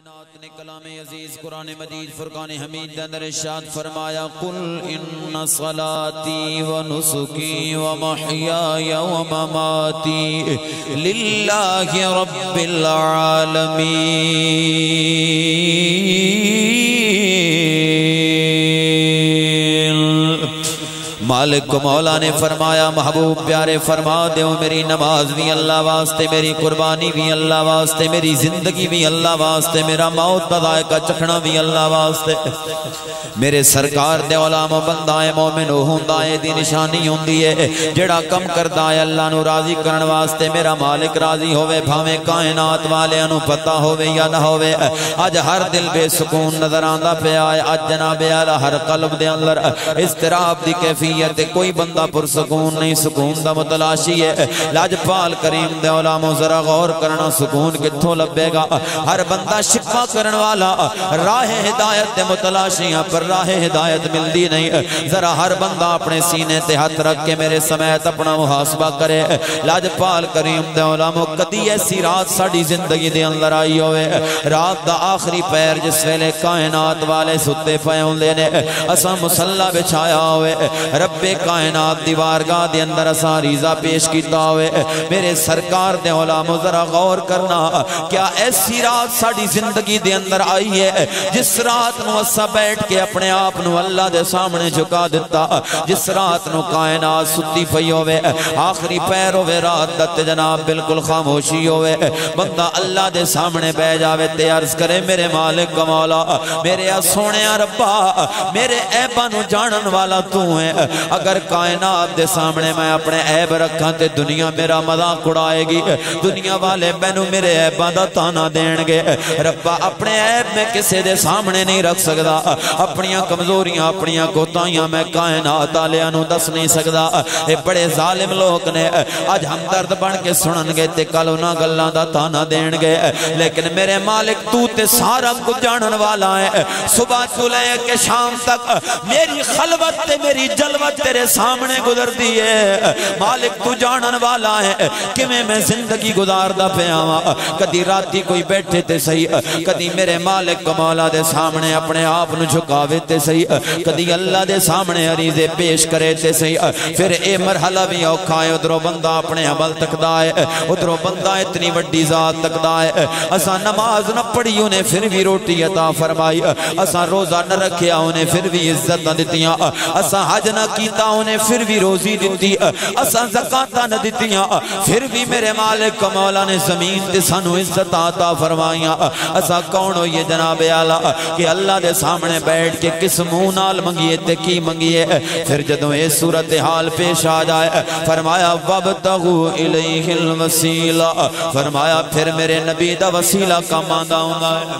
کائنات نے کلام عزیز قرآن مجید فرقان حمید دے اندر ارشاد فرمایا قل ان صلاتی و نسکی و محیای و مماتی للہ رب العالمین۔ مالک کو مولا نے فرمایا محبوب پیارے فرما دیو میری نماز بھی اللہ واسطے، میری قربانی بھی اللہ واسطے، میری زندگی بھی اللہ واسطے، میرا موت دا ذائقہ چکھنا بھی اللہ واسطے۔ میرے سرکار دے علام و بندہ مومن ہوندا ہے دی نشانی ہوندی ہے جڑا کم کردا ہے اللہ نو راضی کرن واسطے میرا مالک راضی ہوے، بھاویں کائنات والیاں نو پتہ ہوے یا نہ ہوے۔ اج ہر دل بے سکون نظر آندا پیا ہے، اج جناب اعلی ہر قلب دے اندر اضطراب دی کیفیت، کوئی بندہ پرسکون نہیں، سکون دا متلاشی ہے۔ لاجپال کریم دے علاموں ذرا غور کرنا، سکون کتھوں لبے گا؟ ہر بندہ شکوہ کرن والا راہ ہدایت دے متلاشیاں پر راہ ہدایت ملدی نہیں۔ ذرا ہر بندہ اپنے سینے تے ہاتھ رکھ کے میرے سمیت اپنا محاسبہ کرے۔ لاجپال کریم دے علاموں کدی ایسی رات ساڈی زندگی دے اندر آئی ہوئے، رات دا آخری پیر جس ویلے کائنات والے ستے پے ہوندے نے، اساں مصلی بچھایا ہوئے، رب کائنات دی بارگاہ دے اندر اساں ریزہ پیش کیتا ہوئے۔ میرے سرکار دے علاموں ذرا غور کرنا، کیا ایسی رات ساڈی زندگی دے اندر آئی ہے جس رات نو اساں بیٹھ کے اپنے آپ نو اللہ دے سامنے جھکا دیتا، جس رات نو کائنات ستی پئی ہوئے، آخری پیر ہوئے رات دت جناب بالکل خاموشی ہوئے، بندہ اللہ دے سامنے بہ جاوے تے عرض کرے میرے مالک کا مولا، میرے سونے ربا، میرے عیباں نو جانن والا تو ہے، اگر کائنات دے سامنے میں اپنے عیب رکھاں تے دنیا میرا مذاق اڑائے گی، دنیا والے مینوں میرے عیباں دا تانا دین گے، ربا اپنے عیب میں کسے دے سامنے نہیں رکھ سکدا، اپنیاں کمزوریاں اپنیاں کوتاہیاں میں کائنات والیاں نوں دس نہیں سکدا۔ اے بڑے ظالم لوگ نے، اج ہمدرد بن کے سنن گے تے کل انہاں گلاں دا تانا دین گے، لیکن میرے مالک تو تے سارا کچھ جانن والا ہے، صبح تو لے کے شام تک میری خلوت تے میری جلوت تیرے سامنے گزر دیئے، مالک تو جانن والا ہے کہ میں زندگی گزار دا پیاواں، کدی راتی کوئی بیٹھے تے صحیح، کدی میرے مالک کا مولا دے سامنے اپنے آپ نو جھکاوے تے صحیح، کدی اللہ دے سامنے عریضے پیش کرے تے صحیح، پھر اے مرحلہ بھی اوکھا ہے، ادھروں بندہ اپنے عمل تکدا ہے، ادھروں بندہ اتنی وڈی ذات تکدا ہے، اساں نماز نہ پڑھی انہیں پھر بھی روٹی عطا فرمائی، اساں روزہ نہ رکھیا انہیں پھر بھی عزت نہ دتیاں، اساں حج نہ کیتا انہیں پھر بھی روزی دیتی، اساں زکاة نہ دیتیاں پھر بھی میرے مالک کا مولا نے زمین تے سانو عزت عطا فرمائیاں۔ اساں کون ہوئیے جناب اعلیٰ کہ اللہ دے سامنے بیٹھ کے کس منہ نال منگیے تے کی منگیے؟ پھر جدوں یہ صورتحال پیش آ جائے فرمایا وَابْتَغُوا إِلَيْهِ الْوَسِيلَةَ، فرمایا پھر میرے نبی دا وسیلہ کام آندا ہوندا ہے۔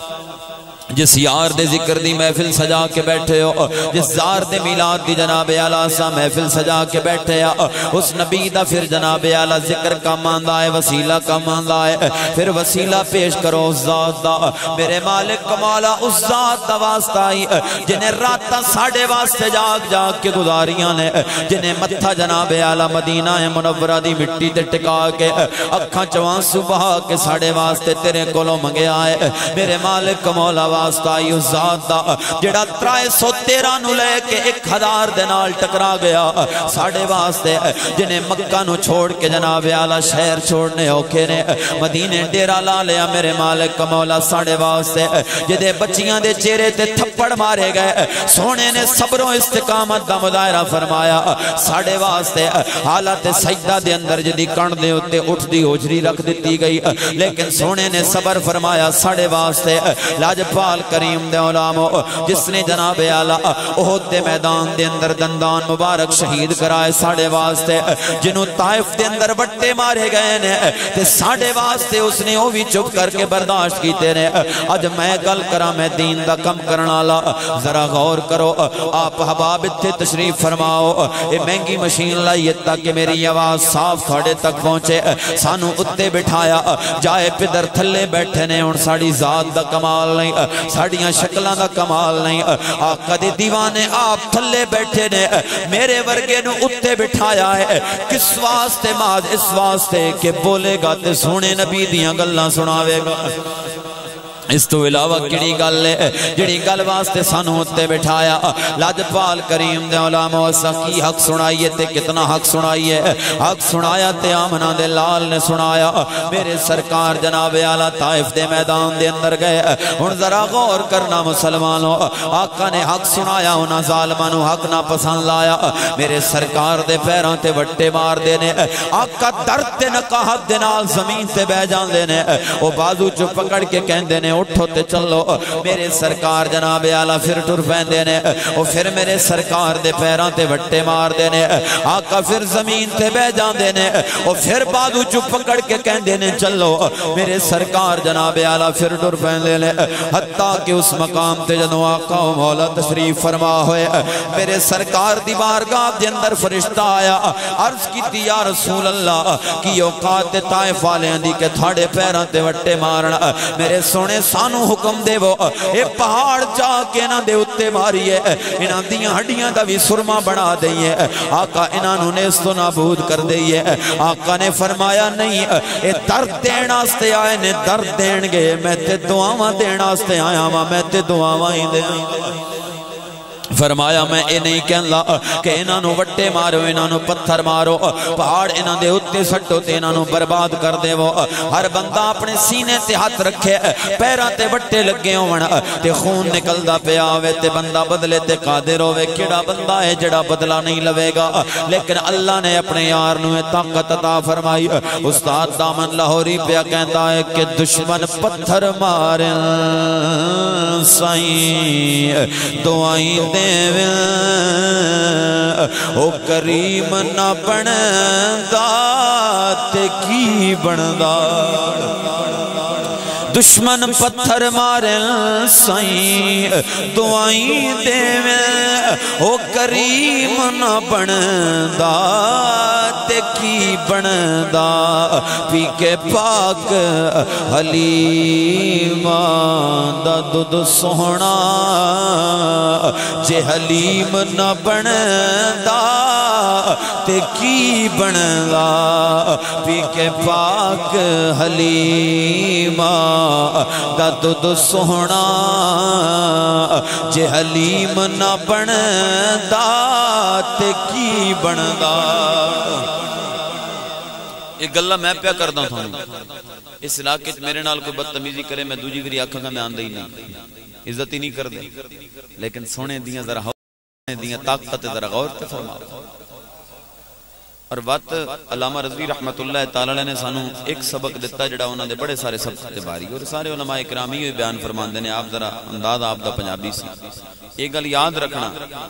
جس یار دے ذکر دی محفل سجا کے بیٹھے ہو، جس زار دے میلاد دی جناب اعلیٰ سا محفل سجا کے بیٹھے ہو، اس نبی دا پھر جناب اعلیٰ ذکر کا ماندہ ہے، وسیلہ کا ماندہ ہے، پھر وسیلہ پیش کرو اس ذات دا، میرے مالک کا مولا اس ذات دا واسطہ آئی جنہیں راتہ ساڑھے واسطے جاگ جاگ کے گزاریاں نے، جنہیں متھا جناب اعلیٰ مدینہ منورہ دی مٹی تے ٹکا کے اکھاں چوان صبح کے ساڑھے واسطے تیرے کولوں منگے آئے، میرے مالک کا مولا واسطہ آئی اس ذات دا جڑا 313 نو لے کے 1000 دے نال ٹکرا گیا، ساڑھے واسطے جنہیں مکہ نو چھوڑ کے جناب اعلیٰ شہر چھوڑنے اوکھے نے، مدینے ڈیرہ لا لیا میرے مالک کا مولا ساڑھے واسطے، جدے بچیاں دے چہرے تے تھپڑ مارے گئے، سونے نے صبر و استقامت دا مظاہرہ فرمایا، ساڑھے واسطے حالت سجدہ دے اندر جدی کن دے اتے اٹھ دی ہوجری رکھ دیتی گئی، لیکن سونے نے صبر فرمایا، ساڑھے واسطے لاجپال کریم دے علاموں جس نے جناب اعلیٰ احد دے میدان دے اندر دندان مبارک شہید کرائے، ساڑھے واسطے جنہوں طائف دے اندر بٹے مارے گئے نے تے ساڑھے واسطے اس نے وہ بھی چپ کر کے برداشت کیتے نے۔ اج میں گل کرا میں دین دا کم کرنا لا، ذرا غور کرو، آپ حباب اتھے تشریف فرماؤ، یہ مہنگی مشین لائیے تاکہ میری آواز صاف تھوڑے تک پہنچے، سانو اتے بٹھایا جائے پدر تھلے بیٹھے نے، اور ساڑی ذات دا کمال نہیں، ساڑیاں شکلان دا کمال نہیں، آقا دے دیوانے آپ تھلے بیٹھے نے، میرے ورگے نو اتے بٹھایا ہے، کس واسطے؟ ماز اس واسطے کہ بولے گا تے سونے نبی دیاں گلاں سناوے گا۔ اس تو علاوہ کیڑی گل ہے جڑی گل واسطے سانو تے بٹھایا لاجپال کریم دے علماء اساں کی حق سنائیے تے کتنا حق سنائیے حق سنایا تے آمنہ دے لال نے سنایا میرے سرکار جناب اعلیٰ طائف دے میدان دے اندر گئے ہن ذرا غور کرنا مسلمانوں آقا نے حق سنایا انہاں ظالمانوں حق نہ پسند لایا میرے سرکار دے پیراں تے وٹے مار دینے آقا درد تے نقاہت دے نال زمین تے بہ جان دینے او بازو چ پکڑ کے کہندے نے اٹھو تے چلو میرے سرکار جناب اعلیٰ پھر ٹر پیندے نے او پھر میرے سرکار دے پیراں تے وٹے مار دینے آقا پھر زمین تے بہ جاندے نے او پھر بازو چ پکڑ کے کہندے نے چلو میرے سرکار جناب اعلیٰ پھر ٹر پیندے نے حتیٰ کہ اس مقام تے جدوں آقا و مولا تشریف فرما ہوئے میرے سرکار دی بارگاہ دے اندر فرشتہ آیا عرض کیتی یا رسول اللہ کی اوقات طائف والیاں دی کہ تھاڑے پیراں تے وٹے مارنا میرے سونے سانو حکم دے وہ اے پہاڑ جا کے نہ دے اتے ماریے انہاں دیاں ہڈیاں دا بھی سرما بنا دئیے آقا انہاں نے اس تو نابود کر دئیے آقا نے فرمایا نہیں اے درد دینا ستے آئے نے درد دین گے میں تے دعاواں دینا ستے آیا میں تے دعاواں ہی دے فرمایا میں اے نہیں کہندا کہ انہاں وٹے مارو انہاں پتھر مارو پہاڑ انہاں دے اوتے سٹو تے انہاں برباد کر دے وہ ہر بندہ اپنے سینے تے ہاتھ رکھے پیراں تے وٹے لگے ہون تے خون نکلدا پیا ہوے تے بندہ بدلے تے قادر ہوے کیڑا بندہ ہے جڑا بدلہ نہیں لوے گا لیکن اللہ نے اپنے یار نو طاقت عطا فرمائی استاد دامن لاہوری پیا کہندا ہے کہ دشمن پتھر مارن سائیں دعائیں او کریم نہ بندا تے کی بندا دشمن پتھر مارن سائیں دعائیں دیویں او کریم نہ بندا تے کی بندا پی کے پاک حلیمہ دا دودھ سوہنا جے حلیم نہ بندا تے کی بندا پی کے پاک حلیمہ دا دودھ سوہنا جے حلیم نہ بندا تے کی بندا ایک گلہ میں پیا کردہ تھا اس علاقے میرے نال کوئی بدتمیزی کرے میں دوجی گری آکھاں گا میں آندہ ہی نہیں عزت ہی نہیں کر دے لیکن سونے دیاں ذرا دیاں طاقت ذرا غور تے فرما اور وقت علامہ رضوی رحمت اللہ تعالی نے سانو ایک سبق دیتا جڑا انہوں نے بڑے سارے سبق باری اور سارے علماء اکرامی ہوئے بیان فرمان دینے آپ ذرا انداز آپ دا پنجابی سی ایک گل یاد رکھنا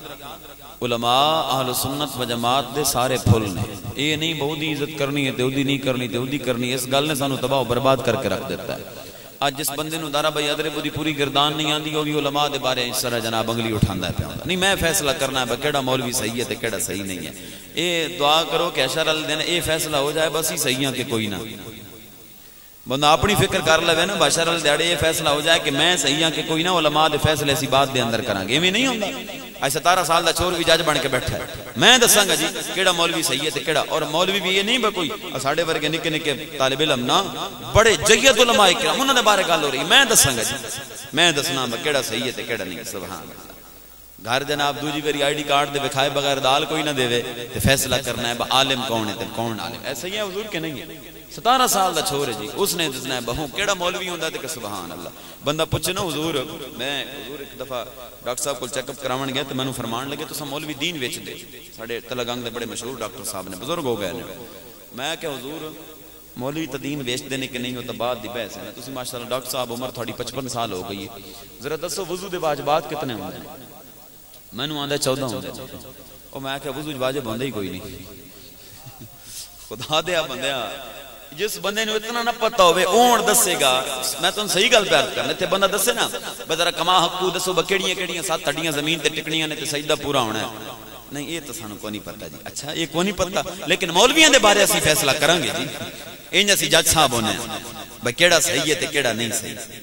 علماء اہل سنت و جماعت دے سارے پھول نے یہ نہیں بہت دی عزت کرنی ہے دیودی نہیں کرنی دیودی کرنی اس گل نے سانو تباہ و برباد کر کے رکھ دیتا ہے آج جس بندے نو دارا بھائی ادرے بدی پوری گردان نہیں آندی ہوگی علماء دے بارے اس طرح جناب انگلی اٹھاندہ ہے پیاندا نہیں میں فیصلہ کرنا ہے کیڑا مولوی صحیح ہے تے کیڑا صحیح نہیں ہے اے دعا کرو کہ اشارہ دینا اے فیصلہ ہو جائے بس ہی صحیح ہے کہ کوئی نہ بندہ اپنی فکر کر لے نا بشار دیڑے یہ فیصلہ ہو جائے کہ میں صحیح ہاں کہ کوئی نہ علماء دے فیصلے ایسی بات دے اندر کرانگے میں نہیں ہوندا آج 17 سال دا چھوڑ بھی جج بن کے بیٹھا ہے میں دساں گا جی کیڑا مولوی صحیح ہے تے کیڑا اور مولوی بھی یہ نہیں با کوئی ساڈے ورگے نکے نکے طالب علم نا بڑے جید علماء کرام انہاں دے بارے گل ہو رہی میں دساں گا جی میں دسنا با کیڑا صحیح ہے تے کیڑا نہیں سبحان اللہ گھر جناب دوجی واری آئی ڈی کارڈ دے بکھائے بغیر دال کوئی نہ دے تے فیصلہ کرنا ہے با عالم کون ہے تے کون عالم ایسا ہی ہے حضور کے نہیں ہے 17 سال دا چھوڑ ہے جی اس نے دسنا ہے بہوں کیڑا مولوی ہوندا تے کہ سبحان اللہ بندہ پوچھے نا حضور میں حضور ایک دفعہ ڈاکٹر صاحب کو چیک اپ کراون گیا تے مینوں فرمان لگے تساں مولوی دین وچ دے ساڈے تلگنگ دے بڑے مشہور ڈاکٹر صاحب نے بزرگ ہو گئے نے میں کہ حضور مولوی تے دین ویچ دینے کے نہیں ہوتا بعد دی بحث ہے تسی ماشاءاللہ ڈاکٹر صاحب عمر تھوڑی 55 سال ہو گئی ہے ذرا دسو وضو دے واجبات کتنے ہوندے ہیں مینوں آندا 14 ہوندے او میں کہ وضو واجب ہوندا ہی کوئی نہیں خدا دیا بندیا جس بندے نے اتنا نہ پتہ ہوئے اون دسے گا میں تو صحیح گل پیار کرنے تھے بندہ دسے نا بذرا کما حقو دسو بکیڑیاں کیڑیاں ساتھ تھڑیاں زمین تے ٹکڑیاں نے تے سجدہ پورا ہونا ہے نہیں یہ تو سانو کو نہیں پتہ جی اچھا یہ کو نہیں پتہ لیکن مولویاں دے بارے اسی فیصلہ کریں گے جی انج اسی جج صاحب ہونے بھئی کیڑا صحیح ہے تے کیڑا نہیں صحیح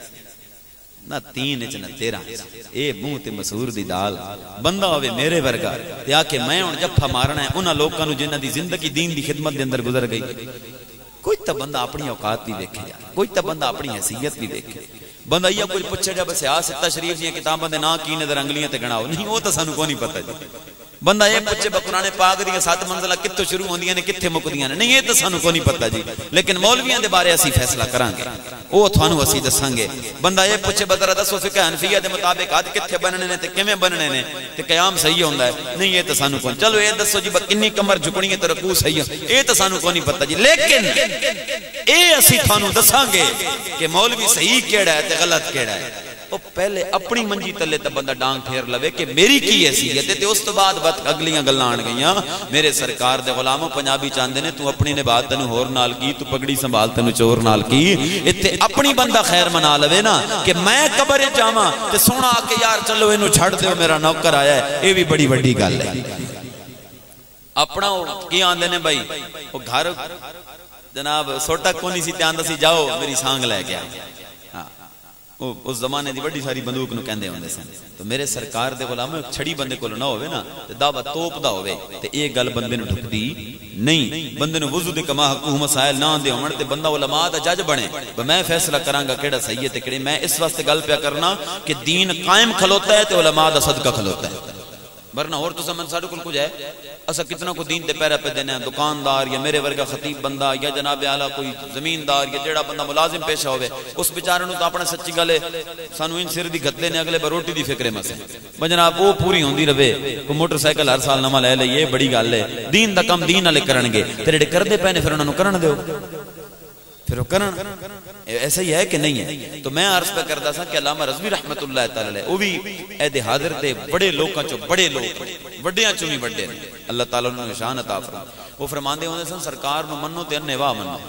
نہ 3 نہ 13 اے منہ تے مسور دی دال بندہ ہوئے میرے ورگا تے آ کے میں ہن جفا مارنا ہے انہاں لوکاں نو جنہاں دی زندگی دین دی خدمت دے اندر گزر گئی کوئی تا بندہ اپنی اوقات بھی دیکھے جا کوئی تا بندہ اپنی حیثیت بھی دیکھے بندہ یہ کوئی پوچھے گا بس سیاست شریف یہ کتاباں دے نا کی نظر انگلیاں تے گناؤ نہیں وہ تو سانو کو نہیں پتہ جی بندہ یہ پوچھے قرآن پاک دی 7 منزلہ کتوں شروع ہوندیاں نے کتھے مکدیاں نے نہیں یہ تو سانو کو نہیں پتہ جی لیکن مولویاں دے بارے اسی فیصلہ کران گے وہ تھانو اسی دساں گے بندہ یہ پوچھے بذرا دسو فقہ حنفیہ دے مطابق حد کتھے بننے نے تے کیویں بننے نے تے قیام صحیح ہوندا ہے نہیں یہ تو سانو کو چلو یہ دسو جی کنی کمر جھکنی ہے تے رکوع صحیح ہے یہ تو سانو کو نہیں پتہ جی لیکن اے اسی تھانو دساں گے کہ مولوی صحیح کیڑا ہے تے غلط کیڑا ہے وہ پہلے اپنی منجی تلے تے بندہ ڈانگ پھیر لوے کہ میری کی حیثیت ہے تے اس تو بعد بات اگلیاں گلاں آن گئیاں میرے سرکار دے غلاموں پنجابی چاندے نے تو اپنی نبات تینوں ہور نال کی تو پگڑی سنبھال تینوں چور نال کی ایتھے اپنی بندہ خیر منا لوے نا کہ میں قبر جاواں تے سونا آ کے یار چلو اینو چھڑ دیو میرا نوکر آیا ہے یہ بھی بڑی بڑی گل ہے اپنا کی آندے نے بھائی وہ گھر جناب سوٹا کونی سی تے آندا سی جاؤ میری سانگ لے کے اس زمانے دی بڑی ساری بندوق نو کہندے ہوندے سن تو میرے سرکار دے غلام چھڑی بندے کول نہ ہوے نا تے دعوت توپ دا ہوے تے اے گل بندے نو ٹھکدی نہیں بندے نو وضو دے کما حقوق مسائل نہ دے ہون تے بندہ علماء دا جج بنے میں فیصلہ کراں گا کیڑا صحیح ہے تے کیڑے میں اس واسطے گل پیا کرنا کہ دین قائم کھلوتا ہے تے علماء دا صدقہ کھلوتا ہے ورنہ اور تو سمجھ ساڈے کول کچھ ہے اسا کتنا کو دین دے پیرا پہ دینے ہیں دکاندار یا میرے ورگا خطیب بندہ یا جناب اعلیٰ کوئی زمیندار یا جیڑا بندہ ملازم پیشہ ہوئے اس بیچارے نو تو اپنا سچی گلے سانو ان سر دی گھتے نے اگلے بروٹی دی فکرے میں سے جناب وہ پوری ہوندی رہے کو موٹر سائیکل ہر سال نما لے لے یہ بڑی گل ہے دین دا کم دین والے کرنگے تیرے کردے پہنے پھر انہاں نو کرن دیو پھر وہ کرن ایسا ہی ہے کہ نہیں ہے تو میں عرض پہ کرتا تھا کہ علامہ رضوی رحمت اللہ تعالی علیہ وہ بھی عہد حاضر دے بڑے لوگاں چو بڑے لوگ وڈیاں چو بھی وڈے اللہ تعالیٰ نے شان عطا فرما وہ فرماندے ہوندے سن سرکار نو منو تے انے واہ منو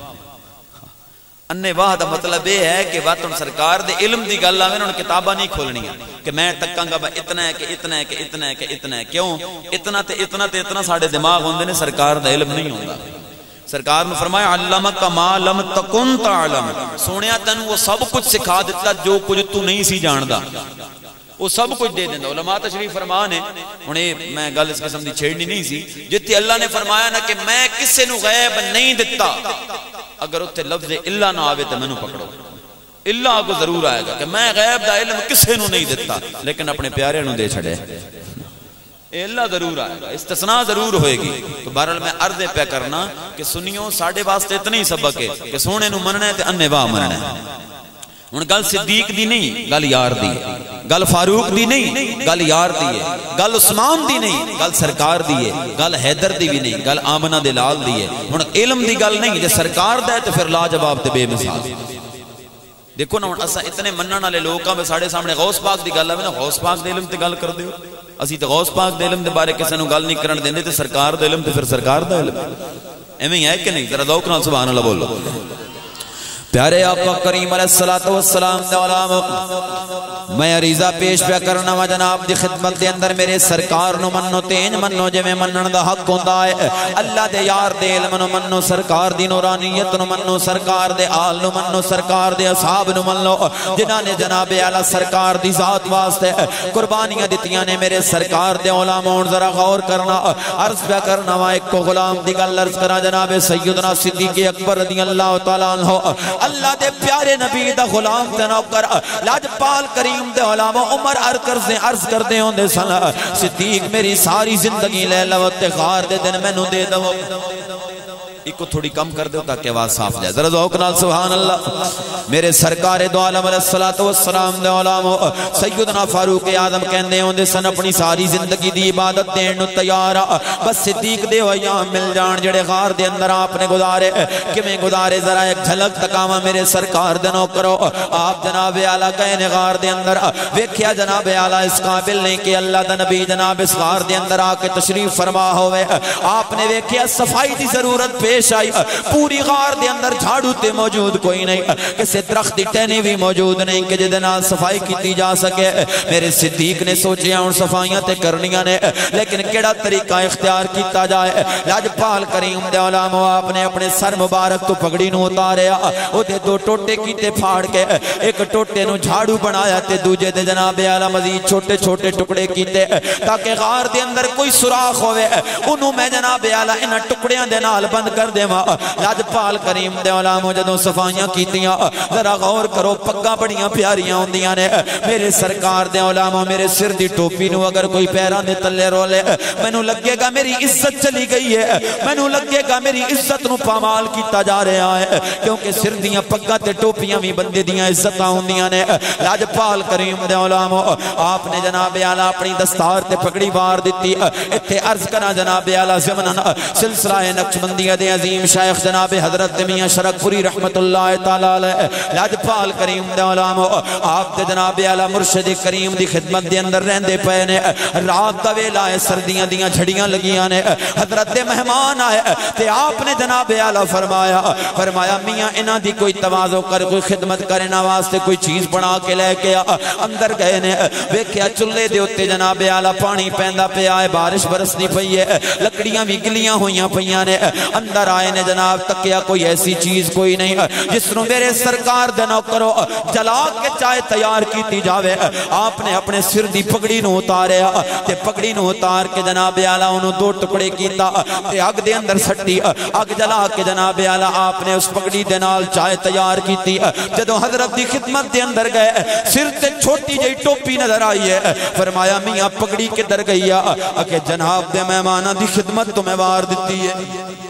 انے واہ دا مطلب یہ ہے کہ واتن سرکار دے علم دی گل آوے انہوں نے کتاباں نہیں کھولنی کہ میں تکاں گا اتنا ہے کہ اتنا ہے کہ اتنا ہے کہ اتنا ہے کیوں اتنا تے اتنا تے اتنا ساڑے دماغ ہوندے نے سرکار دا علم نہیں ہوندا سرکار نے فرمایا علمک ما لم تکن تعلم سونیا تن وہ سب کچھ سکھا دیتا جو کچھ تو نہیں سی جاندا وہ سب کچھ دے دینا علماء تشریف فرمان ہے انہیں میں گل اس قسم دی چھیڑنی نہیں سی جتی اللہ نے فرمایا نا کہ میں کسے نو غیب نہیں دیتا اگر اتھے لفظ اللہ نہ آوے تو میں نو پکڑو اللہ کو ضرور آئے گا کہ میں غیب دا علم کسے نو نہیں دیتا لیکن اپنے پیارے نو دے چھڑے اے اللہ ضرور آئے گا استثناء ضرور ہوئے گی تو بہرحال میں عرض پہ کرنا کہ سنیوں ساڑھے واسطے اتنا ہی سبق ہے کہ سونے نو مننا ہے تے انے واہ مننا ہے ان گل صدیق دی نہیں گل یار دی ہے گل فاروق دی نہیں گل یار دی ہے گل عثمان دی نہیں گل سرکار دی ہے گل حیدر دی بھی نہیں گل آمنہ دے لال دی ہے ان علم دی گل نہیں جے سرکار دا ہے تو پھر لاجواب تے بے مثال دیکھو نا اسا اتنے منن والے لوکاں میں ساڑھے سامنے غوث پاک دی گل ہے نا غوث پاک دے علم تے گل کر دیو اسی تے غوث پاک دے علم دے بارے کسے نو گل نہیں کرن دیندے تے سرکار دے علم تے پھر سرکار دا علم ایویں ہے کہ نہیں ذرا ذوق نال سبحان اللہ بولو پیارے آقا کریم علیہ السلام دے علام میں عریضہ پیش پہ کرنا وا جناب دی خدمت دے اندر میرے سرکار نو منو تینج منو جے میں منن دا حق ہوندا ہے اللہ دے یار دے علم نو منو سرکار دی نورانیت نو منو سرکار دے آل نو منو سرکار دے اصحاب نو منو جنہاں نے جناب اعلی سرکار دی ذات واسطے قربانیاں دتیاں نے میرے سرکار دے علماء ذرا غور کرنا عرض پہ کرنا وا ایک غلام دی گل عرض کرا جناب سیدنا صدیق اکبر رضی اللہ تعالی عنہ اللہ دے پیارے نبی دا غلام تے نوکر لاجپال کریم دے علماء عمر عرض کر دے ہوندے سن صدیق میری ساری زندگی لے لو تے غار دے دن مینوں دے دو ایک کو تھوڑی کم کر دو تاکہ آواز صاف جائے ذرا ذوق نال سبحان اللہ میرے سرکار دو عالم علیہ السلام دے علماء سیدنا فاروق اعظم کہندے ہوندے سن اپنی ساری زندگی دی عبادت دین نو تیار بس صدیق دے ایام مل جان جڑے غار دے اندر آپ نے گزارے کیویں گزارے ذرا ایک جھلک تکاواں میرے سرکار دے نو کرو آپ جناب اعلی کہنے غار دے اندر ویکھیا جناب اعلی اس قابل نہیں کہ اللہ دا نبی جناب اس غار دے اندر آ کے تشریف فرما ہوئے آپ نے ویکھیا صفائی دی ضرورت پیش آئی پوری غار دے اندر جھاڑو تے موجود کوئی نہیں کسی درخت دی ٹہنی بھی موجود نہیں کہ جدے نال صفائی کیتی جا سکے میرے صدیق نے سوچیا ہن صفائیاں تے کرنیاں نے لیکن کیڑا طریقہ اختیار کیتا جائے لاجپال کریم دے علماء آپ نے اپنے سر مبارک تو پگڑی نو اتاریا او دے دو ٹوٹے کیتے پھاڑ کے ایک ٹوٹے نو جھاڑو بنایا تے دوجے دے جناب اعلی مزید چھوٹے چھوٹے ٹکڑے کیتے تاکہ غار دے اندر کوئی سوراخ ہوے اونوں میں جناب اعلی انہاں ٹکڑیاں دے نال بند کر دے ماں لاجپال کریم دے علاموں جدوں صفائیاں کیتیاں ذرا غور کرو پگاں بڑیاں پیاریاں ہوندیاں نے میرے سرکار دے علاموں میرے سر دی ٹوپی نو اگر کوئی پیراں دے تلے رولے مینوں لگے گا میری عزت چلی گئی ہے مینوں لگے گا میری عزت نو پامال کیتا جا رہا ہے کیونکہ سر دیاں پگاں تے ٹوپیاں بھی بندے دیاں عزتاں ہوندیاں نے لاجپال کریم دے علاموں آپ نے جناب اعلیٰ اپنی دستار تے پگڑی وار دیتی اتھے عرض کرنا جناب اعلیٰ زمنن سلسلہ نقشبندیہ دے عظیم شیخ جناب حضرت میاں شرک پوری رحمت اللہ تعالی علیہ لاجپال کریم دے علاموں آپ دے جناب اعلیٰ مرشد کریم دی خدمت دے اندر رہندے پے نے رات دا ویلا ہے سردیاں دیاں جھڑیاں لگیاں نے حضرت دے مہمان آئے تے آپ نے جناب اعلیٰ فرمایا میاں انہاں دی کوئی تواضع کر کوئی خدمت کرنا واسطے کوئی چیز بنا کے لے کے اندر گئے نے ویکھیا چولہے دے اوتے جناب اعلیٰ پانی پیندا پیا ہے بارش برسدی پئی ہے لکڑیاں بھی گلیاں ہوئیاں پیاں نے اندر آئے نے جناب تکیا کوئی ایسی چیز کوئی نہیں جس نو میرے سرکار دے نوکرو جلا کے چائے تیار کیتی جاوے آپ نے اپنے سر دی پگڑی نو اتاریا تے پگڑی نو اتار کے جناب اعلیٰ انہوں دو ٹکڑے کیتا تے اگ دے اندر سٹی اگ جلا کے جناب اعلیٰ آپ نے اس پگڑی دے نال چائے تیار کیتی جدو حضرت دی خدمت دے اندر گئے سر تے چھوٹی جئی ٹوپی نظر آئی ہے فرمایا میاں پگڑی کدھر گئی کہ جناب دے مہمانہ دی خدمت تمہیں وار دیتی ہے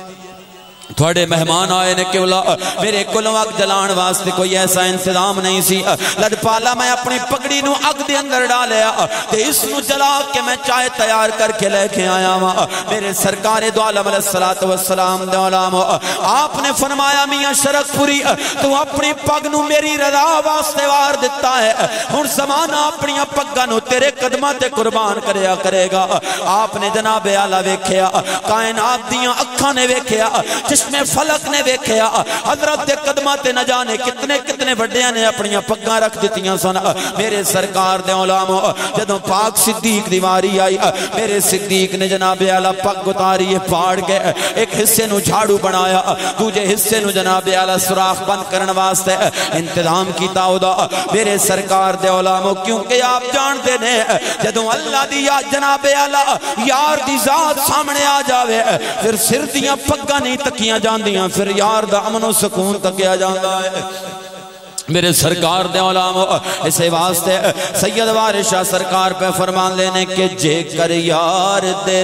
تھوڑے مہمان آئے نے کیولا میرے کلوں اگ جلان واسطے کوئی ایسا انتظام نہیں سی لجپالا میں اپنی پگڑی نو اگ دے اندر ڈالیا تے اس نو جلا کے میں چائے تیار کر کے لے کے آیا ہوں میرے سرکار دو عالم علیہ السلام دے علاموں آپ نے فرمایا میاں شرک پوری تو اپنی پگ نو میری رضا واسطے وار دیتا ہے ہن زمانہ اپنی پگاں نو تیرے قدماں تے قربان کریا کرے گا آپ نے جناب اعلیٰ ویکھیا کائنات دیاں اکھاں نے ویکھیا چشمے فلک نے ویکھیا حضرت دے قدماں تے نہ جانے کتنے بڑیاں نے اپنی پگاں رکھ دتیاں سن میرے سرکار دے علاموں جدوں پاک صدیق دی واری آئی میرے صدیق نے جناب اعلیٰ پگ اتاری پاڑ کے ایک حصے نو جھاڑو بنایا دوجے حصے نو جناب اعلیٰ سوراخ بند کرن واسطے انتظام کیتا ہودا میرے سرکار دے علاموں کیونکہ آپ جانتے نے جدوں اللہ دی یا جناب اعلیٰ یار دی ذات سامنے آ جاوے پھر سر دیاں پگاں نہیں تکیاں جاندیاں پھر یار دا امن و سکون تکیا جاندا ہے میرے سرکار دے علاموں اسے واسطے سید وارث شاہ سرکار پہ فرمان لینے کہ جے کر یار دے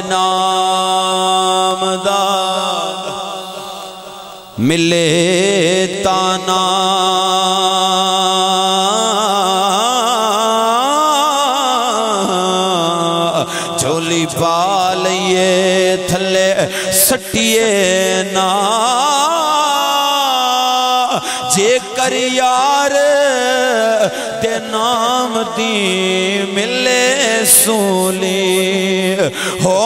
نام دا ملے تانا جھولی پا لئیے تھلے سٹیے نا جے کر یار دے نام دی ملے سولی ہو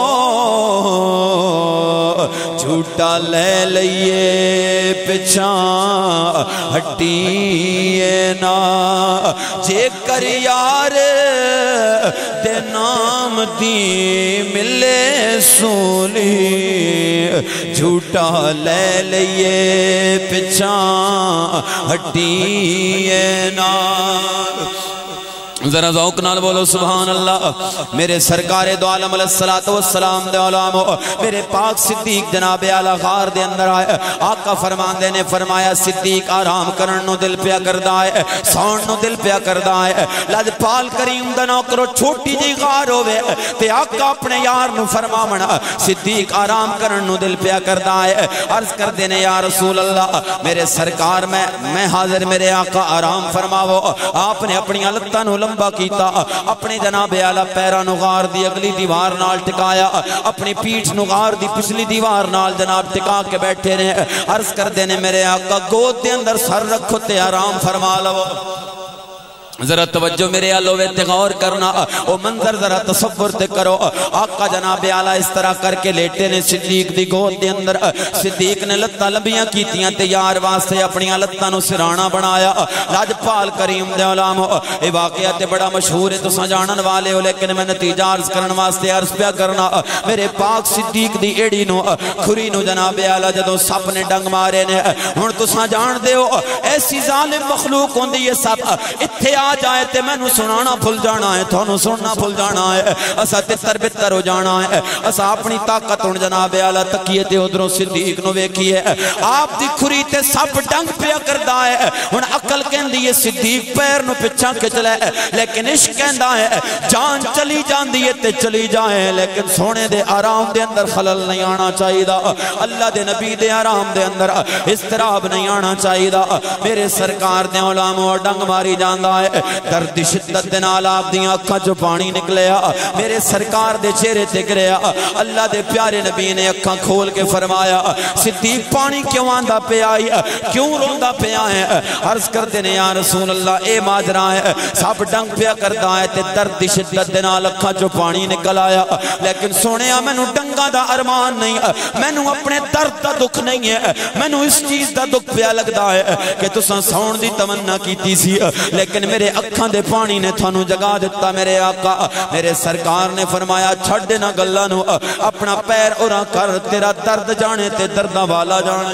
جھوٹا لے لئیے پچھاں ہٹیے نا جے کر یار دے نام دی ملے سولی جھوٹا لے لئیے پچھاں ہٹیے نا ذرا ذوق نال بولو سبحان اللہ میرے سرکار دو عالم علیہ السلام دے علاموں میرے پاک صدیق جناب اعلیٰ غار دے اندر آئے آقا فرمان دے نے فرمایا صدیق آرام کرن نو دل پیا کردہ ہے سون نو دل پیا کردہ ہے لجپال کریم دا نوکرو چھوٹی جی غار ہوئے تے آقا اپنے یار نو فرمامنا صدیق آرام کرن نو دل پیا کردہ ہے عرض کر دینے یا رسول اللہ میرے سرکار میں حاضر میرے آقا آرام فرماو آپ نے اپنی علتہ نو لمبا کیتا اپنے جناب اعلیٰ پیران غار دی اگلی دیوار نال ٹکایا اپنی پیٹھ نغار دی پچھلی دیوار نال جناب ٹکا کے بیٹھے نے عرض کر دینے میرے آقا گود دے اندر سر رکھو تے آرام فرما لو ذرا توجہ میرے آلوے تے غور کرنا او منظر ذرا تصور تے کرو آقا جناب اعلیٰ اس طرح کر کے لیٹے نے صدیق دی گود دے اندر صدیق نے لتہ لمبیاں کیتیاں تے یار واسطے اپنی لتہ نو سرانا بنایا لاجپال کریم دے علاموں اے واقعہ تے بڑا مشہور ہے تساں جانن والے ہو لیکن میں نتیجہ عرض کرن واسطے عرض پیا کرنا میرے پاک صدیق دی ایڑی نو کھری نو جناب اعلیٰ جدوں سپ نے ڈنگ مارے نے ہن تساں جان دے ہو ایسی ظالم مخلوق ہوندی ہے سپ اتھے آ جائے تے مینوں سنانا بھول جانا ہے تھانوں سننا بھول جانا ہے اسا تتر بتر ہو جانا ہے اسا اپنی طاقت ہن جناب اعلی تکیے تے ادھروں صدیق نو ویکھیے آپ دی کھری تے سب ڈنگ پیا کردا ہے ہن عقل کہندی ہے صدیق پیر نو پچھا کھچ لے لیکن عشق کہندا ہے جان چلی جاندی ہے تے چلی جائے لیکن سونے دے آرام دے اندر خلل نہیں آنا چاہیے اللہ دے نبی دے آرام دے اندر اضطراب نہیں آنا چاہیے میرے سرکار دے علماء ڈنگ ماری جاندا ہے درد شدت دے نال آپ دی اکھاں چوں پانی نکلیا میرے سرکار دے چہرے تے گریا اللہ دے پیارے نبی نے اکھاں کھول کے فرمایا صدیق پانی کیوں آندا پیا ہے کیوں روندا پیا ہے عرض کرتے نے یا رسول اللہ اے ماجرا ہے سب ڈنگ پیا کردا ہے تے درد شدت دے نال اکھاں چوں پانی نکل آیا لیکن سونیا مینوں ڈنگاں دا ارمان نہیں مینوں اپنے درد دا دکھ نہیں ہے مینوں اس چیز دا دکھ پیا لگدا ہے کہ تساں سون دی تمنا کیتی سی لیکن میرے اکھاں دے پانی نے تھانوں جگا دیتا میرے آقا میرے سرکار نے فرمایا چھڈ نہ گلاں نو اپنا پیر اورا کر تیرا درد جانے تے درداں والا جانے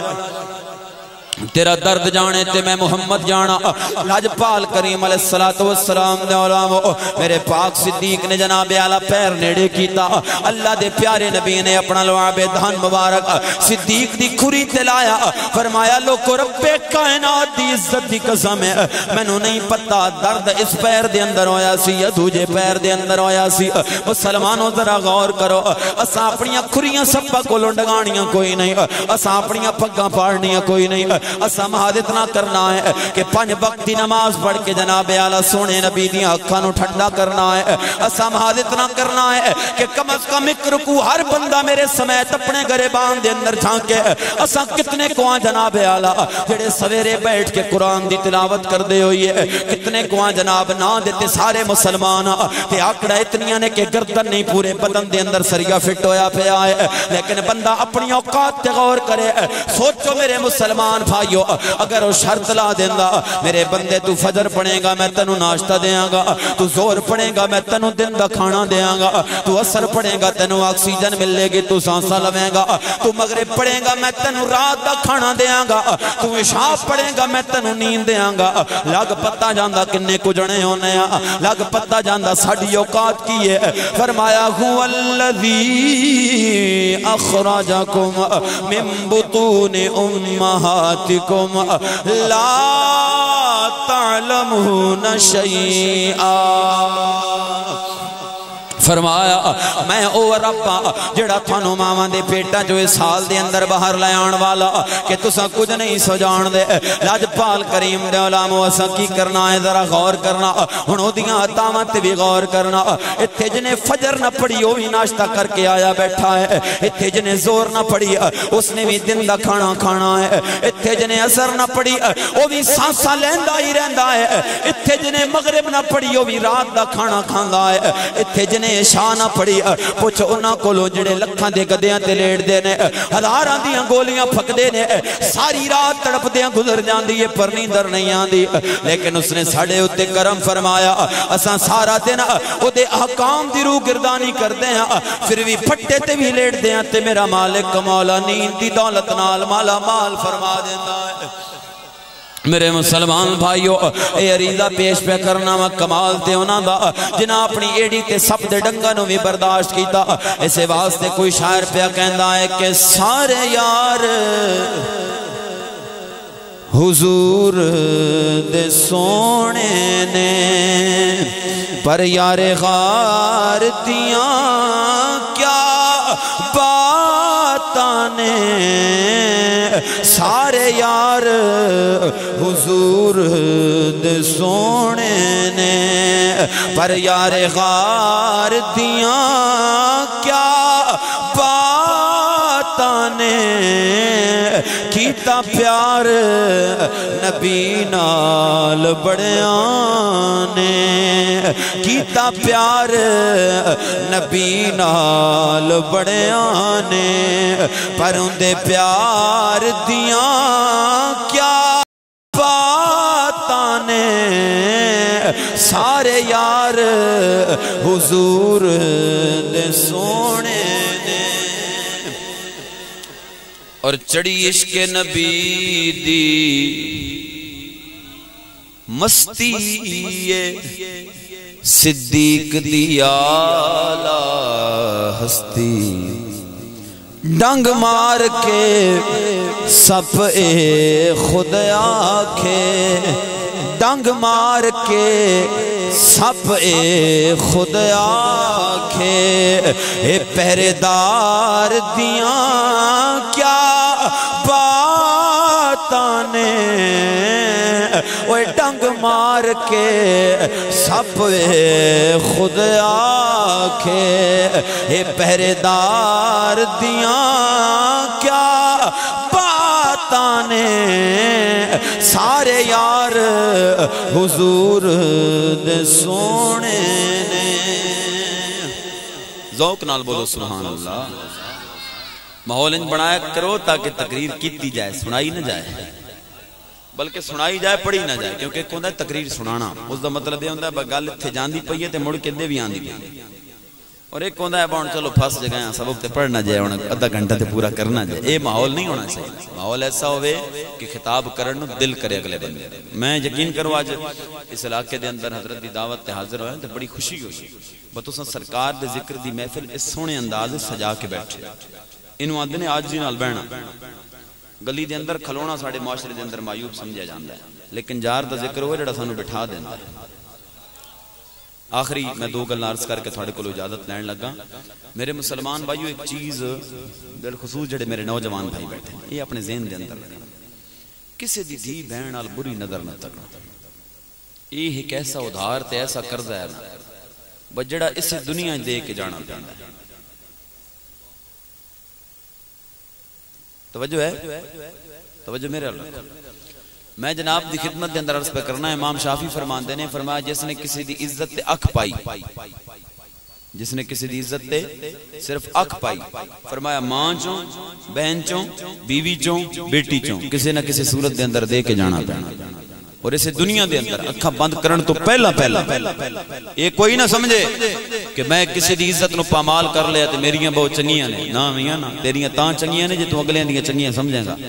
تیرا درد جانے تے میں محمد جانا لاجپال کریم علیہ السلام دے علماء میرے پاک صدیق نے جناب اعلیٰ پیر نیڑے کیتا اللہ دے پیارے نبی نے اپنا لعاب دہن مبارک صدیق دی کھری تے لایا فرمایا لوگو رب کائنات دی عزت دی قسم ہے مینوں نہیں پتا درد اس پیر دے اندر ہویا سی یا دوجے پیر دے اندر ہویا سی مسلمانوں ذرا غور کرو اساں اپنیاں کھریاں سبا کولوں ڈگانیاں کوئی نہیں اساں اپنیاں پگاں پاڑنیاں کوئی نہیں اسا محاد اتنا کرنا ہے کہ 5 وقت دی نماز پڑھ کے جناب اعلیٰ سونے نبی دی آنکھاں نو ٹھنڈا کرنا ہے اسا محاد اتنا کرنا ہے کہ کم از کم ایک رکوع ہر بندہ میرے سمیت اپنے گریبان دے اندر جھانکے اسا کتنے کوان جناب اعلیٰ جڑے سویرے بیٹھ کے قرآن دی تلاوت کر دے ہوئی ہے کتنے کوان جناب نہ دیتے سارے مسلمان تے آکڑا اتنیاں نے کہ گردن نہیں پورے بدن دے اندر سریا فٹ ہویا پیا ہے لیکن بندہ اپنی اوقات تے غور کرے سوچو میرے مسلمان بھائیو اگر وہ شرط لا دیندہ میرے بندے تو فجر پڑھے گا میں تنو ناشتہ دیاں گا تو زور پڑھے گا میں تنو دن دا کھانا دیاں گا تو اثر پڑھے گا تنو آکسیجن ملے گی تو سانسا لویں گا تو مغرب پڑھے گا میں تنو رات دا کھانا دیاں گا تو عشاء پڑھے گا میں تنو نیند دیاں گا لگ پتہ جاندہ کنے کو جنے ہونے لگ پتہ جاندہ ساڑھی اوقات کی ہے فرمایا هو الذی اخرجکم من بطون امہاتکم لا تعلمون شیئا فرمایا میں او ربا جڑا تھانو ماما دے پیٹا جو اس حال دے اندر باہر لے آن والا کہ تسا کچھ نہیں سو جان دے لاجپال کریم دے علماء اسا کی کرنا ہے ذرا غور کرنا ہن اودیاں عطامت بھی غور کرنا ایتھے جنے فجر نہ پڑھی او بھی ناشتہ کر کے آیا بیٹھا ہے ایتھے جنے زور نہ پڑھی اس نے بھی دن دا کھانا کھانا ہے ایتھے جنے اثر نہ پڑھی او بھی سانسا لیندا ہی رہندا ہے ایتھے جنے مغرب نہ پڑھی او بھی رات دا کھانا کھاندا ہے ایتھے جنے شاہ نہ پڑھی پوچھ انہاں کولو جڑے لکھاں دے گدیاں تے لیٹ دے نے ہزاراں دیاں گولیاں پھک دے نے ساری رات تڑپ دیاں گزر جاندی ہے پر نیندر نہیں آندی لیکن اس نے ساڑے اتے کرم فرمایا اساں سارا دن او دے احکام دی روح گردانی کر دے ہیں پھر بھی پھٹے تے بھی لیٹ دے ہیں تے میرا مالک مولا نیند دی دولت نال مالا مال فرما دیتا ہے میرے مسلمان بھائیو اے عریضہ پیش پہ کرنا وا کمال تے ہونا دا جنہ اپنی ایڈی تے سب دے ڈنگا نو بھی برداشت کیتا اسے واسطے کوئی شاعر پہ کہندا ہے کہ سارے یار حضور دے سونے نے پر یار غار دیاں کیا باتانے سارے یار حضور دے سونے نے پر یار غار دیاں کیا باتانے کیتا پیار نبی نال بڑیاں نے کیتا پیار نبی نال بڑیاں نے پر اندے پیار دیاں کیا باتاں نے سارے یار حضور دے سونے اور چڑی عشق نبی دی مستی صدیق دی آلہ ہستی ڈنگ مار کے سپ اے خود آکھے ڈنگ مار کے سپ اے خود آکھے اے پہرے دار دیاں کیا باتانے اوے ڈنگ مار کے سپ اے خود آکھے اے پہرے دار دیاں کیا باتانے سارے یار حضور دے سونے نے ذوق نال بولو سبحان اللہ ماحول انج بنایا کرو تاکہ تقریر کیتی جائے سنائی نہ جائے بلکہ سنائی جائے پڑھی نہ جائے کیونکہ ایک ہوندہ ہے تقریر سنانا اس دا مطلب یہ ہوندہ ہے گل اتھے جاندی پئی ہے تے مڑ کے دے بھی آندی پئی اور ایک ہوندہ ہے بہن چلو پھس جگہ سبق تے پڑھنا جائے ادھا گھنٹہ تے پورا کرنا جائے اے ماحول نہیں ہونا چاہیے ماحول ایسا ہوئے کہ خطاب کرن دل کرے اگلے بندے میں یقین کروں آج اس علاقے دے اندر حضرت دی دعوت تے حاضر ہوئے تے بڑی خوشی ہوئی بتوساں سرکار دے ذکر دی محفل اس سونے انداز سجا کے بیٹھے انہوں آدھے نے آج جی نال بہنا گلی دے اندر کھلونا ساڑے معاشرے دے اندر معیوب سمجھا جاندہ ہے لیکن جار دا ذکر ہوئے جڑا سانو بٹھا دینا ہے آخری میں دو گل عرض کر کے تھوڑے کو اجازت لین لگا میرے مسلمان بھائیو ایک چیز بالخصوص جڑے میرے نوجوان بھائی بیٹھے ہیں یہ اپنے ذہن دے اندر لگا کسی دی دھی بہن نال بری نظر نہ تکنا یہ ایک ایسا ادھار تے ایسا قرضہ ہے نا بجڑا اسے دنیا دے کے جانا پیانا ہے توجہ ہے توجہ میرے اللہ میں جناب دی خدمت دے اندر عرض پہ کرنا ہے امام شافعی فرمان دینے فرمایا جس نے کسی دی عزت تے اکھ پائی جس نے کسی دی عزت تے صرف اکھ پائی فرمایا ماں چوں بہن چوں بیوی چوں بیٹی چوں کسی نہ کسی صورت دے اندر دے کے جانا پیانا اور اسے دنیا دے اندر اکھا بند کرن تو پہلا یہ کوئی نہ سمجھے کہ میں کسی دی عزت نو پامال کر لیا تے میریاں بہت چنگیاں نے نا میاں نا تیریاں تاں چنگیاں نے جے تو اگلیاں دیاں چنگیاں سمجھیں گا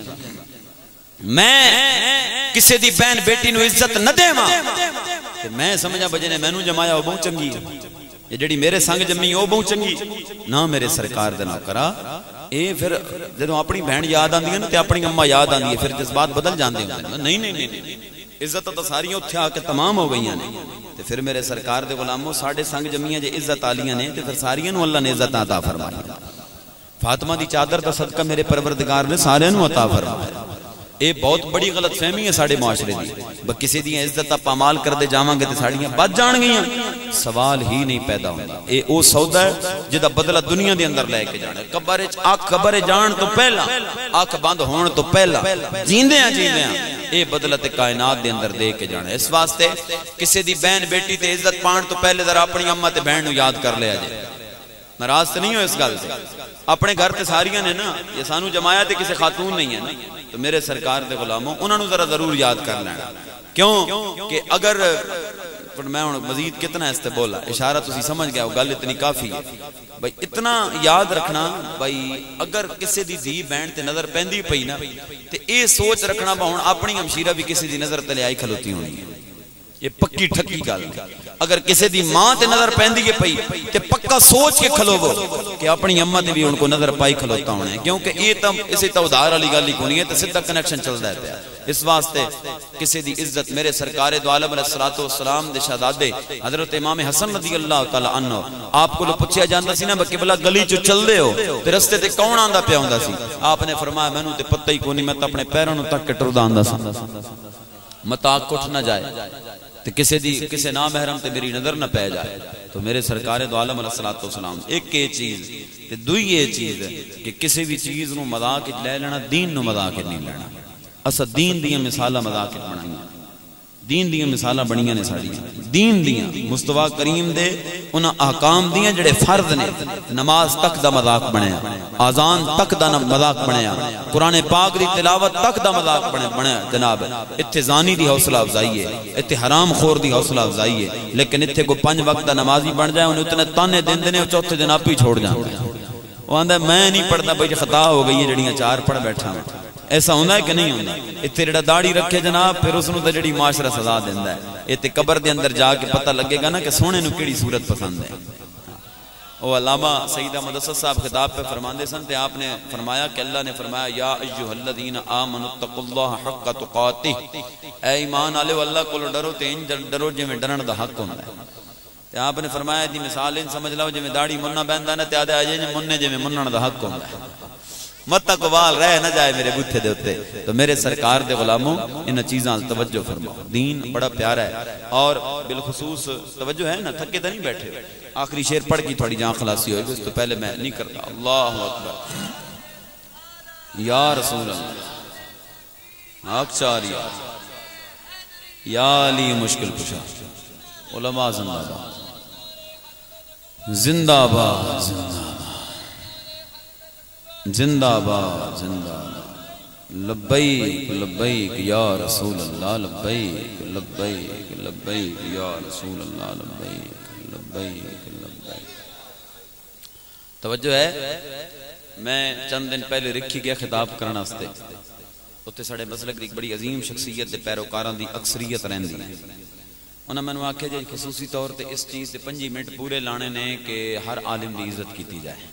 میں کسی دی بہن بیٹی نو عزت نہ دے ماں کہ میں سمجھا بجے نے میں نو جمایا وہ بہت چنگی ہے یہ جڑی میرے سنگ جمی وہ بہت چنگی نہ میرے سرکار دے نہ کرا اے پھر جدوں اپنی بہن یاد آندی ہے نا تے اپنی اماں یاد آندی ہے پھر جذبات بدل جاندے ہیں نہیں عزت تو ساریاں اتھے آ کے تمام ہو گئی ہیں تے پھر میرے سرکار دے غلاموں ساڑھے سنگ جمیاں جے عزت آلیاں نے تے پھر ساریاں نو اللہ نے عزت عطا فرمائی فاطمہ دی چادر دا صدقہ میرے پروردگار نے سارے نو عطا فرمایا اے بہت بڑی غلط فہمی ہے ساڑھے معاشرے دی کسی دی عزت پامال کر دے جاواں گے تے ساڑیاں بچ جان گیاں سوال ہی نہیں پیدا ہوندا اے او سودا ہے جدا بدلہ دنیا دے اندر لے کے جانا ہے قبر جان تو پہلا آنکھ بند ہون تو پہلا جیندیاں اے بدلہ تے کائنات دے اندر دے کے جانا ہے اس واسطے کسی دی بہن بیٹی تے عزت پان تو پہلے ذرا اپنی اماں تے بہن نو یاد کر لیا جائے ناراض تے نہیں ہو اس گل سے اپنے گھر تے ساریاں نے نا یہ سانو جمایا تے کسی خاتون نہیں ہے نا تو میرے سرکار دے غلاموں انہوں نے ذرا ضرور یاد کر لینا کیوں کہ اگر میں مزید کتنا اس تے بولا اشارہ تسی سمجھ گیا وہ گل اتنی کافی ہے بھائی اتنا یاد رکھنا بھائی اگر کسی دی دھی بہن تے نظر پیندی پئی نا تے اے سوچ رکھنا با ہن اپنی ہمشیرہ بھی کسی دی نظر تلے آئی کھلوتی ہونی ہے یہ پکی ٹھکی گل اگر کسی دی ماں تے نظر پیندی ہے پئی تے پکا سوچ کے کھلو وہ کہ اپنی اماں تے بھی ان کو نظر پائی کھلوتا ہونا ہے کیونکہ یہ تم اسی تو ادھار والی گل ہی کونی ہے تے سیدھا کنیکشن چل رہا ہے اس واسطے کسی دی عزت میرے سرکار دو عالم علیہ الصلوۃ والسلام دے شہزادے حضرت امام حسن رضی اللہ تعالی عنہ آپ کو پوچھیا جاندا سی نا کہ بلا گلی چ چلدے ہو تے رستے تے کون آندا پیا ہوندا سی آپ نے فرمایا مینوں تے پتہ ہی کونی میں تے اپنے پیراں نوں تک کے ٹردا آندا سی متا اٹھ نہ جائے تے کسی نامحرم تے میری نظر نہ پہ جائے تو میرے سرکار دو عالم علیہ الصلوۃ والسلام ایک یہ چیز تے دوئی یہ چیز ہے کہ کسی بھی چیز نو مذاق لے لینا دین نو مذاق نہیں لینا اسا دین دیاں مثالاں مذاق بنائیاں دین دیاں مثالاں بنیاں نے ساڑیاں دین دیاں مصطفیٰ کریم دے انہاں احکام دیاں جڑے فرض نے نماز تک دا مذاق بنیا آزان تک دا مذاق بنیا قرآن پاک دی تلاوت تک دا مذاق بنیا جناب اتھے زانی دی حوصلہ افزائی ہے اتھے حرام خور دی حوصلہ افزائی ہے لیکن اتھے کو 5 وقت دا نمازی بن جائے انہیں اتنے تانے دن دینے چوتھے دن آپ ہی چھوڑ جاؤں وہ آندہ میں نہیں پڑھتا بھئی خطا ہو گئی ہے جڑیاں 4 پڑھ بیٹھا ایسا ہونا ہے کہ نہیں ہونا؟ اتنے جڑا داڑھی رکھے جناب پھر اس تے جڑی معاشرہ سزا دیندا ہے، اتنے قبر دے اندر جا کے پتہ لگے گا نا کہ سونے نو کیڑی صورت پسند ہے۔ وہ علامہ سید احمد اسد صاحب خطاب پہ فرماندے سن تے آپ نے فرمایا کہ اللہ نے فرمایا یا ایھا الذین آمنوا اتقوا اللہ حق تقاتہ، اے ایمان والو اللہ کو ڈرو تے انج ڈرو جویں ڈرن دا حق ہوندا ہے۔ تے آپ نے فرمایا دی مثال ان سمجھ لو جویں داڑھی مننا بیندا نا تے آدھے اجے مننے جویں منن دا حق ہوندا ہے، مت تک وال رہ نہ جائے میرے بوتھے دے اوتے۔ تو میرے سرکار دے غلاموں ان چیزاں توجہ فرماؤ، دین بڑا پیارا ہے، اور بالخصوص توجہ ہے نا، تھکے تو نہیں بیٹھے۔ آخری شعر پڑھ کی تھوڑی جان خلاصی ہوئے گی، اس تو پہلے میں نہیں کرتا۔ اللہ اکبر یا رسول اللہ، آکچار یا علی مشکل کشا، علماء زندہ باد، زندہ باد، زندہ باد، زندہ باد، لبیک لبیک یا رسول اللہ، لبیک لبیک لبیک یا رسول اللہ، لبیک لبیک لبیک۔ توجہ ہے، میں چند دن پہلے رکھی گیا خطاب کرنا واسطے، اتنے ساڑے مسلک دی بڑی عظیم شخصیت دے پیروکاراں دی اکثریت رہندی ہے۔ انہوں نے آکھیا جی خصوصی طور تے اس چیز تے 5 منٹ پورے لانے نے کہ ہر عالم دی عزت کیتی جائے۔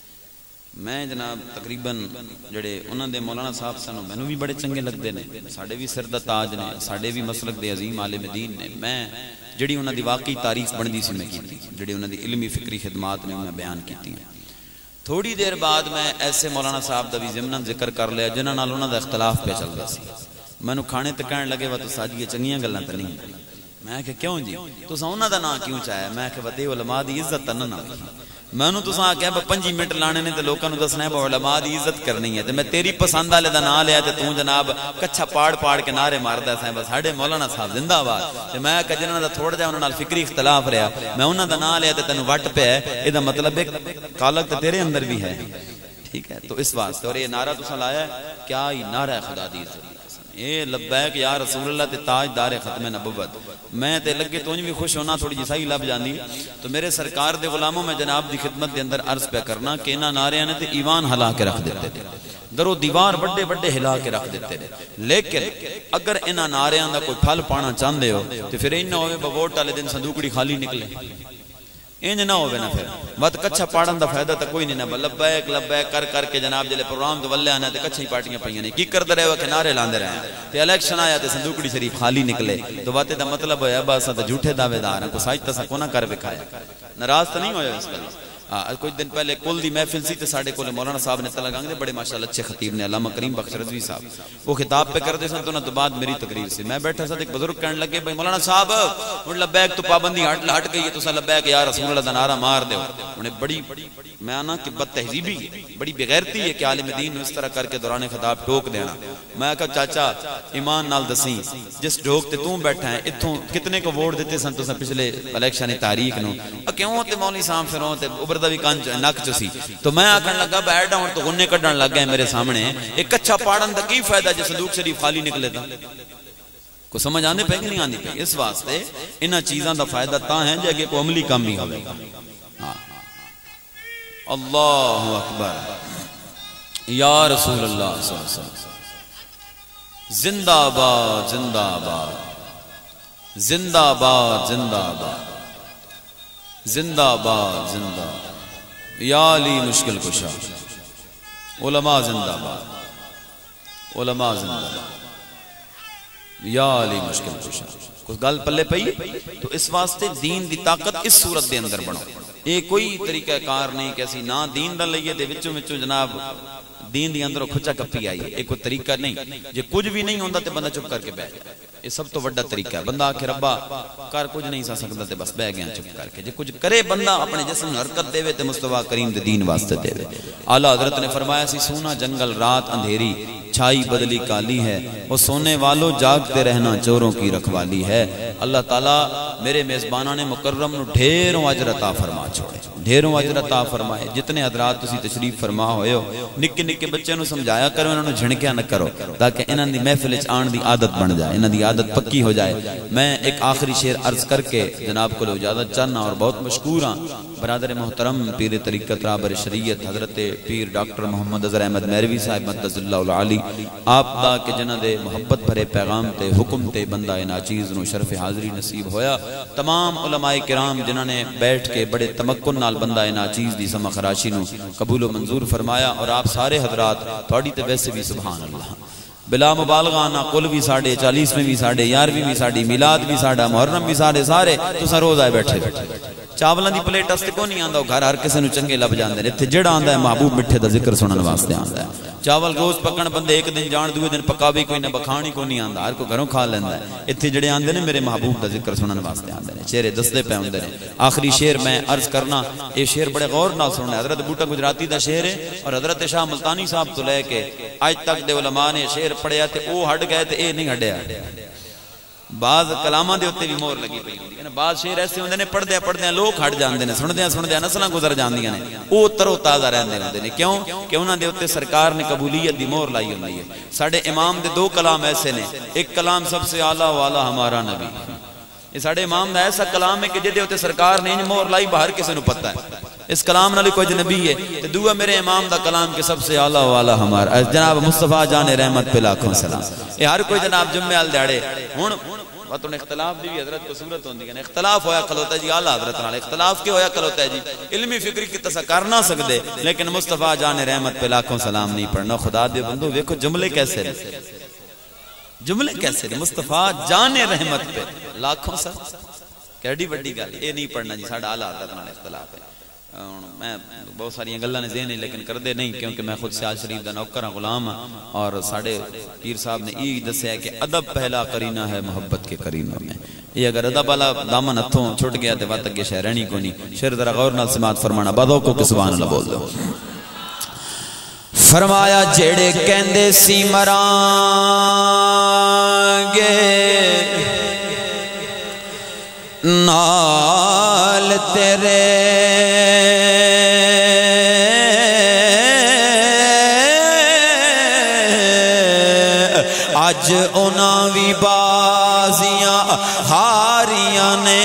میں جناب تقریباً جڑے انہوں دے مولانا صاحب سنو مینوں بھی بڑے چنگے لگتے نے، ساڑے بھی سر دا تاج نے، ساڑے بھی مسلک دے عظیم عالم دین نے، میں جڑی انہوں دی واقعی تعریف بندی سی میں کیتی، جڑی انہوں دی علمی فکری خدمات نے میں بیان کیتی ہیں۔ تھوڑی دیر بعد میں ایسے مولانا صاحب دا بھی ضمناً ذکر کر لیا جنہاں نال انہاں دا اختلاف پہ چل رہا سی، مینوں کھانے تے کہن لگے وا تو ساجی چنگیاں گلاں تے نہیں۔ میں کہ کیوں جی تساں انہاں دا نام کیوں چاہیا؟ میں کہ وتے علماء دی عزت نہ نہ مینوں تساں آکھیا 5 منٹ لانے نے تے لوکاں نوں دسنا ہے علماء دی عزت کرنی ہے، تے میں تیری پسند والے دا نام لیا تے تو جناب کچھا پاڑ پاڑ کے نعرے ماردا ہے بس ساڈے مولانا صاحب زندہ باد۔ تے میں کہ جنہاں دا تھوڑا جا انہاں نال فکری اختلاف رہیا، میں انہاں دا نام لیا تے تینوں وٹ پیا، اے دا مطلب ہے کالک تے تیرے اندر بھی ہے، ٹھیک ہے؟ تو اس واسطے اور یہ نعرہ تساں لایا کیا ہی نعرہ خدا دی عزت، اے لبیک یا رسول اللہ تے تاجدار ختم نبوت۔ میں تے لگے تو بھی خوش ہونا تھوڑی جی صحیح لب جاندی۔ تو میرے سرکار دے غلاموں میں جناب دی خدمت دے اندر عرض پہ کرنا کہ انہاں نعریاں نے تے ایوان ہلا کے رکھ دیتے تھے، درو دیوار بڑے بڑے ہلا کے رکھ دیتے تھے، لیکن اگر انہاں نعریاں دا کوئی پھل پانا چاہندے ہو تے پھر انہاں ہوے ووٹ والے دن صندوقڑی خالی نکلے، انج نہ ہوے نا پھر بات کچھا پاڑن دا فائدہ تا کوئی نہیں نہ لبیک لبیک کر کر کے جناب جلے پروگرام تو ولے آنا تے کچھ ہی پارٹیاں پئیاں نے کی کردے رہے کہ نعرے لاندے رہے تے الیکشن آیا تے صندوقڑی شریف خالی نکلے، تو باتے دا مطلب ہویا بس تے جھوٹے دعوے دار ہیں، کو سچ تے کو نہ کر وکھایا، ناراض تو نہیں ہویا اس گل۔ کچھ دن پہلے کل دی محفل سی تے ساڈے کول مولانا صاحب نے تلا گنگ دے بڑے ماشاءاللہ اچھے خطیب نے، علامہ کریم بخش رضوی صاحب، وہ خطاب پہ کردے سن تو نہ تو بعد میری تقریر سے میں بیٹھا سا، ایک بزرگ کہنے لگے بھائی مولانا صاحب ہن لبیک تو پابندی ہٹ گئی ہے، تساں لبیک یا رسول اللہ دا نعرہ مار دیو۔ انہیں بڑی میں آنا کہ بد تہذیبی بڑی بغیرتی ہے کہ عالم دین اس طرح کر کے دوران خطاب ٹوک دینا۔ میں کہا چاچا ایمان نال دسیں جس ڈھوک تے توں بیٹھا ہے اتھوں کتنے کو ووٹ دیتے سن تساں پچھلے الیکشن تاریخ نو، کیوں تے مولوی صاحب پھروں تے ابردا بھی کنج نک چسی۔ تو میں آکھن لگا بیٹھا ہوں تو غنے کڈن لگ گئے میرے سامنے، ایک کچھا پاڑن دا کی فائدہ جے صندوق شریف خالی نکلے تا؟ کو سمجھ آنے پہ کہ نہیں آنے پہ؟ اس واسطے انہاں چیزاں دا فائدہ تاں ہے جے کہ کوئی عملی کام بھی ہوئے گا۔ اللہ اکبر یا رسول اللہ صلی اللہ علیہ وسلم، زندہ باد زندہ باد زندہ باد زندہ باد زندہ باد زندہ یا علی مشکل کشا، علماء زندہ باد علماء زندہ باد یا علی مشکل کشا۔ کچھ گل پلے پئی تو اس واسطے دین دی طاقت اس صورت دے اندر بنو، یہ کوئی طریقہ کار نہیں کہ اسی نہ دین دا لئیے دے وچوں وچوں جناب دین دی اندروں کھچا کپی آئی ہے، یہ کوئی طریقہ نہیں۔ جے کچھ بھی نہیں ہوندہ تے بندہ چپ کر کے بیٹھ جائے، یہ سب تو بڑا طریقہ ہے۔ بندہ آکھے ربا کار کچھ نہیں سا سکتا تے بس بہ گیا چپ کر کے، جے کچھ کرے بندہ اپنے جسم حرکت دے وے تے مصطفیٰ کریم دے دین واسطے دے وے۔ اعلیٰ حضرت نے فرمایا سی سونا جنگل رات اندھیری چھائی بدلی کالی ہے، وہ سونے والوں جاگتے رہنا چوروں کی رکھوالی ہے۔ اللہ تعالیٰ میرے میزبانہ نے مکرم نو ڈھیروں اجر عطا فرما چھوڑے، ڈھیروں اجر عطا فرمائے۔ جتنے حضرات تسی تشریف فرما ہوئے ہو نکے نکے بچے نو سمجھایا کرو، انہوں نے جھنکیا نہ کرو تاکہ انہاں دی محفل وچ آن دی عادت بن جائے، انہاں دی عادت پکی ہو جائے۔ میں ایک آخری شعر عرض کر کے جناب کو اجازت چاہنا اور بہت مشکور ہاں۔ برادر محترم پیر طریقت رابر شریعت حضرت پیر ڈاکٹر محمد اظہر احمد مہروی صاحب مدد اللہ العالی آپ دا کہ جنہ دے محبت بھرے پیغام تے حکم تے بندہ ناچیز نو شرف حاضری نصیب ہویا. تمام علماء کرام جنہ نے بیٹھ کے بڑے تمکن نال بندہ ناچیز دی سما خراشی نو قبول و منظور فرمایا. اور آپ سارے حضرات تھوڑی تے ویسے بھی سبحان اللہ بلا مبالغانہ قل بھی ساڑھے 40 میں بھی ساڑھے 11 بھی ساڑھی میلاد بھی ساڑھا محرم بھی سارے تو سا روز آئے بیٹھے چاولوں دی پلیٹ استے کو نہیں آندا گھر ہر کسے نو چنگے لب جاندے نے. تے جڑا آندا ہے محبوب مٹھے دا ذکر سنن واسطے آندا ہے. چاول روز پکن بندے ایک دن جان دوے دن پکاوی کوئی نہ بکھانی کو نہیں آندا ہر کو گھروں کھا لیندا ہے. ایتھے جڑے آندے نے میرے محبوب دا ذکر سنن واسطے آندے نے چہرے دسدے پے ہوندے نے. آخری شعر میں عرض کرنا اے شعر بڑے غور نال سننا. حضرت بوٹا گجراتی دا شعر ہے اور حضرت شاہ ملتانی صاحب تو لے کے اج تک دے علماء نے شعر پڑھیا تے او ہٹ گئے تے اے نہیں ہٹیا. بعض کلاماں دے اوتے بھی مور لگی پئی ہوندی ہے. بعض شعر ایسے ہوندے نے پڑھدے لوگ ہٹ جاندے نے سندے نسلاں گزر جاندیاں نے. او ترو تازہ رہندے ہوندے نے. کیوں کہ انہاں دے اوتے سرکار نے قبولیت دی مور لائی ہوندی ہے. ساڈے امام دے دو کلام ایسے نے. ایک کلام سب سے اعلیٰ والا ہمارا نبی. یہ ساڈے امام دا ایسا کلام ہے کہ جدے اوتے سرکار نے مور لائی باہر کسے نو پتہ ہے اس کلام نال کوئی نبی ہے. تے دوسرا میرے امام دا کلام کہ سب سے اعلیٰ والا ہمارا جناب مصطفیٰ جان رحمت پہ لاکھوں سلام. یہ ہر کوئی جناب جمعے ال دیہڑے ہن وطن اختلاف دی بھی حضرت کو صورت ہوندی ہے. اختلاف ہویا کھلوتا ہے جی اعلیٰ حضرت نال. اختلاف کیوں ہویا کھلوتا ہے جی علمی فکری کی تسا کر نہ سکدے لیکن مصطفیٰ جان رحمت پہ لاکھوں سلام نہیں پڑھنا. خدا دے بندو ویکھو جملے کیسے نے مصطفیٰ جان رحمت پہ لاکھوں سلام کیڑی بڑی گل. اے نہیں پڑھنا جی ساڈا اعلیٰ حضرت نال اختلاف ہے. میں بہت ساری گلاں نے ذہن لیکن کردے نہیں کیونکہ میں خود سیال شریف دا نوکر ہاں غلام ہاں. اور ساڈے پیر صاحب نے یہ دسیا کہ ادب پہلا کرینہ ہے محبت کے کرینوں میں. یہ اگر ادب والا دامن ہتھوں چھٹ گیا تو وقت اگے شے رہنی کوئی نہیں. شعر ذرا غور نال سماعت فرمانا بادو کو سبحان اللہ بول دو. فرمایا جیڑے کہندے سی مران گے نال تیرے اج انہاں وی بازیاں ہاریاں نے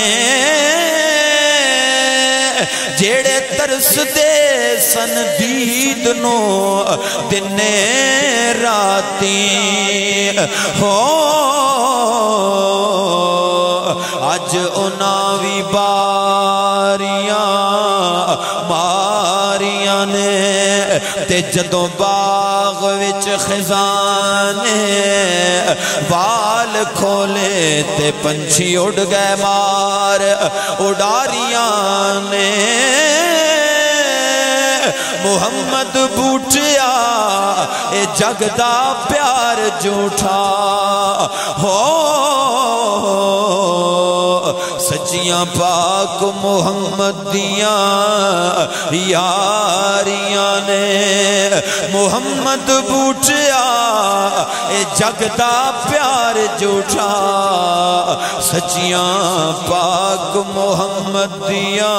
جیڑے ترس دے سن دید نو دنے راتی ہو اج انہاں وی باریاں ماریاں نے تے جدوں باغ وچ خزانے وال کھولے تے پنچھی اڑ گئے مار اڈاریاں نے محمد بوٹیا اے جگ دا پیار جھوٹا ہو سچیاں پاک محمد دیاں یاریاں نے محمد بوٹیا اے جگ دا پیار جھوٹا سچیاں پاک محمد دیاں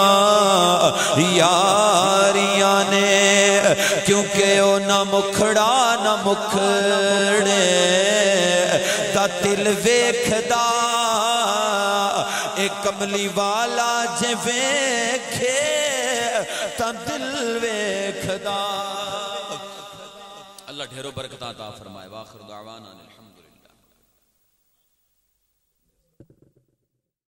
یاریاں نے کیونکہ او نہ مکھڑا نہ مکھڑے تا دل ویکھدا اے کملی والا جے ویکھے تا دل ویکھدا. اللہ ڈھیروں برکتاں عطا فرمائے. واخر دعوانا الحمد